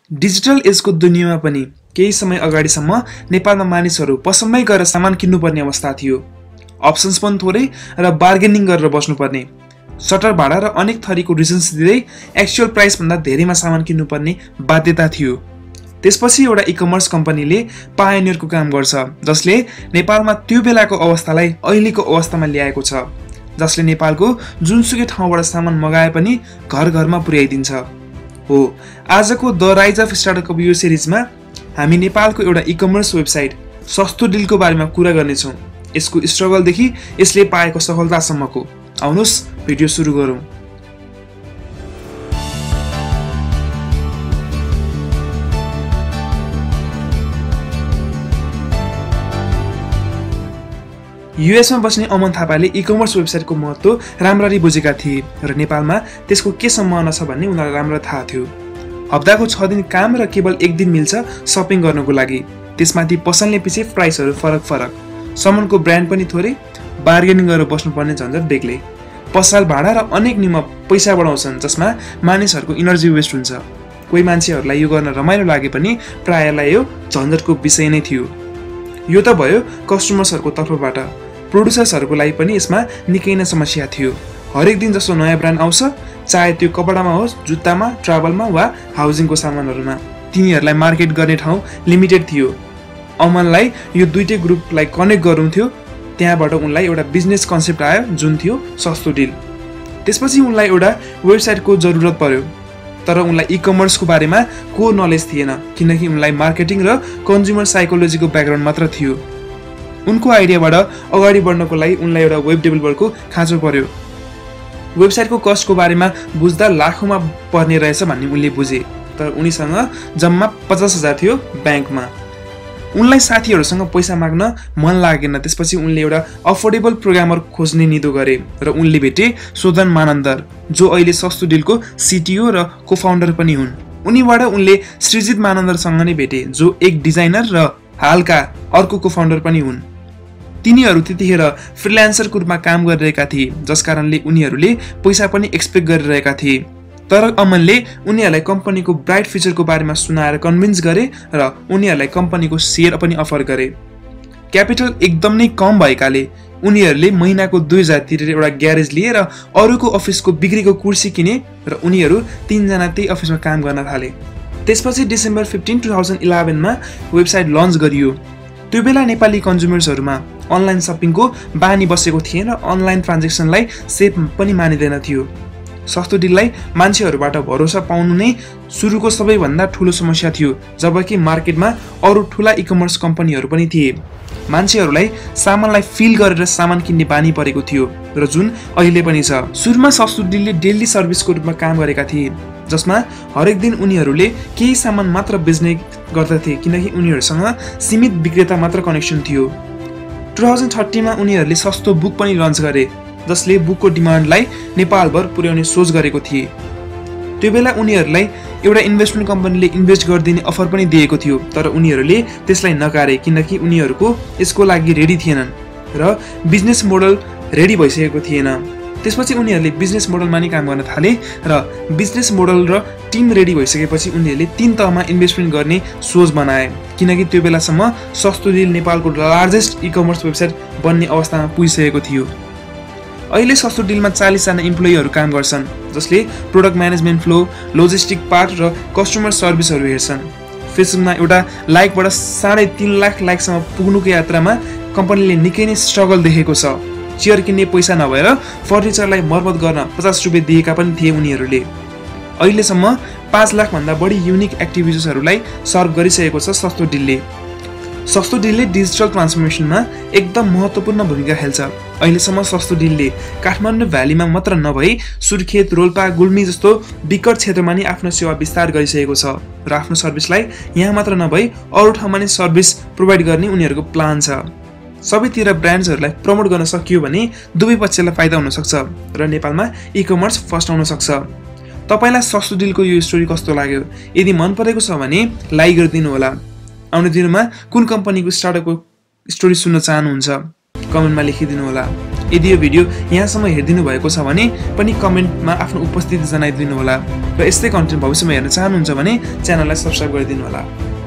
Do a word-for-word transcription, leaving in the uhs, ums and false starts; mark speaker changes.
Speaker 1: Digital एजको दुनियाँमा पनि केही समय अगाडिसम्म नेपालमा मानिसहरू पसलमै गएर सामान किन्नुपर्ने अवस्था थियो। अप्सन्स पनि थोरै र बार्गेनिङ गरेर बस्नुपर्ने, सटर भाडा र अनेक थरीको रिजन्स दिँदै एक्चुअल प्राइसभन्दा धेरैमा सामान किन्नुपर्ने बाध्यता थियो। त्यसपछि एउटा इ कमर्स कम्पनीले पायोनियरको काम गर्छ, जसले नेपालमा त्यो बेलाको अवस्थालाई अहिलेको अवस्थामा ल्याएको छ, जसले नेपालको जुनसुकै ठाउँबाट सामान मगाए पनि घर घरमा पुर्याइदिन्छ। हो, आजको द राइज अफ स्टार्टअप यो सिरिजमा हामी नेपालको एउटा इ कमर्स वेबसाइट सस्तो डिलको बारेमा कुरा गर्नेछौँ, यसको स्ट्रगलदेखि यसले पाएको सफलतासम्मको। आउनुहोस् भिडियो सुरु गरौँ। युएसमा बस्ने अमन थापाले इ कमर्स वेबसाइटको महत्त्व राम्ररी बुझेका थिए र नेपालमा त्यसको के सम्भावना छ भन्ने उनीहरूलाई राम्रो थाहा थियो। हप्ताको छ दिन काम र केवल एक दिन मिल्छ सपिङ गर्नको लागि। त्यसमाथि पसलले पछि प्राइसहरू फरक फरक, सामानको ब्रान्ड पनि थोरै, बार्गेनिङ गरेर बस्नुपर्ने झन्झट बेग्लै, पसल भाडा र अनेक नियम पैसा बढाउँछन् जसमा मानिसहरूको इनर्जी वेस्ट हुन्छ। कोही मान्छेहरूलाई यो गर्न रमाइलो लागे पनि प्रायलाई यो झन्झटको विषय नै थियो। यो त भयो कस्टमर्सहरूको तर्फबाट, प्रोड्युसर्सहरूको लागि पनि यसमा निकै नै समस्या थियो। हरेक दिन जसो नयाँ ब्रान्ड आउँछ, चाहे त्यो कपडामा होस्, जुत्तामा, ट्राभलमा वा हाउसिङको सामानहरूमा, तिनीहरूलाई मार्केट गर्ने ठाउँ लिमिटेड थियो। अमनलाई यो दुईटै ग्रुपलाई कनेक्ट गर्नु थियो, त्यहाँबाट उनलाई एउटा बिजनेस कन्सेप्ट आयो जुन थियो सस्तो डिल। त्यसपछि उनलाई एउटा वेबसाइटको जरुरत पर्यो, तर उनलाई इ कमर्सको बारेमा को नलेज थिएन, किनकि उनलाई मार्केटिङ र कन्ज्युमर साइकोलोजीको ब्याकग्राउन्ड मात्र थियो। उनको आइडियाबाट अगाडि बढ्नको लागि उनलाई एउटा वेब डेभलपरको खाँचो पर्यो। वेबसाइटको कस्टको बारेमा बुझ्दा लाखौँमा पर्ने रहेछ भन्ने उनले बुझे, तर उनीसँग जम्मा पचास हजार थियो ब्याङ्कमा। उनलाई साथीहरूसँग पैसा माग्न मन लागेन। त्यसपछि उनले एउटा अफोर्डेबल प्रोग्रामर खोज्ने निधो गरे र उनले भेटे सोदन मानन्दर, जो अहिले सस्तो डिलको सिटिओ र को फाउन्डर पनि हुन्। उनीबाट उनले सृजित मानन्दरसँग नै भेटे, जो एक डिजाइनर र हालका अर्को को फाउन्डर पनि हुन्। तिनीहरू त्यतिखेर फ्रिल्यान्सरको रूपमा काम गरिरहेका थिए, जसकारणले उनीहरूले पैसा पनि एक्सपेक्ट गरिरहेका थिए। तर अमनले उनीहरूलाई कम्पनीको ब्राइट फ्युचरको बारेमा सुनाएर कन्भिन्स गरे र उनीहरूलाई कम्पनीको सेयर पनि अफर गरे। क्यापिटल एकदम नै कम भएकाले उनीहरूले महिनाको दुई हजार तिरेर एउटा ग्यारेज लिए र अरूको अफिसको बिक्रीको कुर्सी किने र उनीहरू तीनजना त्यही अफिसमा काम गर्न थाले। त्यसपछि डिसेम्बर फिफ्टिन टु थाउजन्ड इलेभेनमा वेबसाइट लन्च गरियो। त्यो बेला नेपाली कन्ज्युमर्सहरूमा अनलाइन सपिङको बानी बसेको थिएन, अनलाइन ट्रान्जेक्सनलाई सेफ पनि मानिँदैन थियो। सस्तो डिललाई मान्छेहरूबाट भरोसा पाउनु नै सुरुको सबैभन्दा ठुलो समस्या थियो, जबकि मार्केटमा अरू ठुला इ कमर्स कम्पनीहरू पनि थिए। मान्छेहरूलाई सामानलाई फिल गरेर सामान किन्ने बानी परेको थियो र जुन अहिले पनि छ। सुरुमा सस्तो डिलले डेली सर्भिसको रूपमा काम गरेका थिए, जसमा हरेक दिन उनीहरूले केही सामान मात्र बेच्ने गर्दथे, किनकि उनीहरूसँग सीमित विक्रेता मात्र कनेक्सन थियो। टु थाउजन्ड थर्टीमा उनीहरूले सस्तो बुक पनि लन्च गरे, जसले बुकको डिमान्डलाई नेपालभर पुर्याउने सोच गरेको थिए। त्यो बेला उनीहरूलाई एउटा इन्भेस्टमेन्ट कम्पनीले इन्भेस्ट गरिदिने अफर पनि दिएको थियो, तर उनीहरूले त्यसलाई नकारे, किनकि उनीहरूको यसको लागि रेडी थिएनन् र बिजनेस मोडल रेडी भइसकेको थिएन। त्यसपछि उनीहरूले बिजनेस मोडलमा नै काम गर्न थाले र बिजनेस मोडल र टिम रेडी भइसकेपछि उनीहरूले तीन तहमा इन्भेस्टमेन्ट गर्ने सोच बनाए, किनकि त्यो बेलासम्म सस्तो डिल नेपालको लार्जेस्ट इ कमर्स वेबसाइट बन्ने अवस्थामा पुगिसकेको थियो। अहिले सस्तो डिलमा चालिसजना इम्प्लोइहरू काम गर्छन्, जसले product management flow, logistic part र कस्टमर सर्भिसहरू हेर्छन्। फेसबुकमा एउटा लाइकबाट साढे तीन लाख लाइकसम्म पुग्नुको यात्रामा कम्पनीले निकै नै स्ट्रगल देखेको छ। चेयर किन्ने पैसा नभएर फर्निचरलाई मर्मत गर्न पचास रुपियाँ दिएका पनि थिए उनीहरूले। अहिलेसम्म पाँच लाखभन्दा बढी युनिक एक्टिभिटिजहरूलाई सर्भ गरिसकेको छ सस्तो डिलले। सस्तो डिलले डिजिटल ट्रान्सफर्मेसनमा एकदम महत्त्वपूर्ण भूमिका खेल्छ। अहिलेसम्म सस्तो डिलले काठमाडौँ भ्यालीमा मात्र नभई सुर्खेत, रोल्पा, गुल्मी जस्तो विकट क्षेत्रमा नै आफ्नो सेवा विस्तार गरिसकेको छ र आफ्नो सर्भिसलाई यहाँ मात्र नभई अरू ठाउँमा नै सर्भिस प्रोभाइड गर्ने उनीहरूको प्लान छ। सबैतिर ब्रान्ड्सहरूलाई प्रमोट गर्न सकियो भने दुवै पक्षलाई फाइदा हुनसक्छ र नेपालमा इ कमर्स फस्टाउन सक्छ। तपाईँलाई सस्तो डिलको यो स्टोरी कस्तो लाग्यो? यदि मन परेको छ भने लाइक गरिदिनु होला। आउने दिनमा कुन कम्पनीको स्टार्टअपको स्टोरी सुन्न चाहनुहुन्छ कमेन्टमा लेखिदिनु होला। यदि यो भिडियो यहाँसम्म हेरिदिनु भएको छ भने पनि कमेन्टमा आफ्नो उपस्थिति जनाइदिनु होला र यस्तै कन्टेन्ट भविष्यमा हेर्न चाहनुहुन्छ भने च्यानललाई सब्स्क्राइब गरिदिनु होला।